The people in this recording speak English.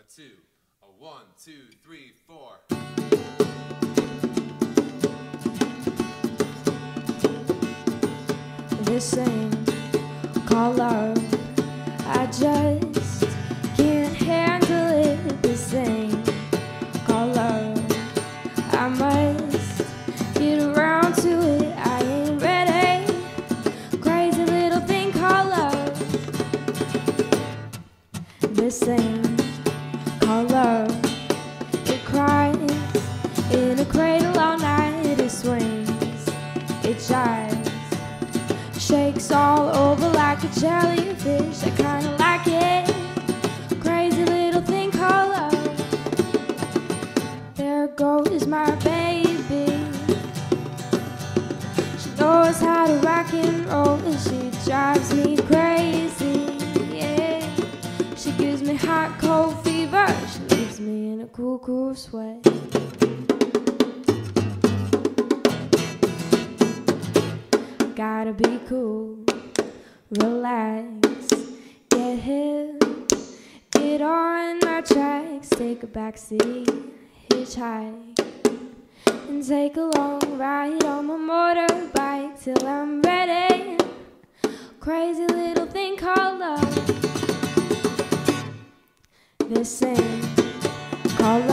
a two, a 1, 2, 3, 4. This thing called love, I just can't handle it. This thing called love, I must get around to it. I ain't ready. Crazy little thing called love. This thing called love, it cries in a cradle all night. It swings, it jives, shakes all over like a jellyfish. I kinda like it. Crazy little thing called love. There goes my baby. She knows how to rock and roll, and she drives me crazy. Yeah, she gives me hot, cold fever. She leaves me in a cool, cool sweat. Gotta be cool, relax, get hip, get on my tracks, take a backseat, hitchhike, and take a long ride on my motorbike till I'm ready. Crazy little thing called love. This thing called love.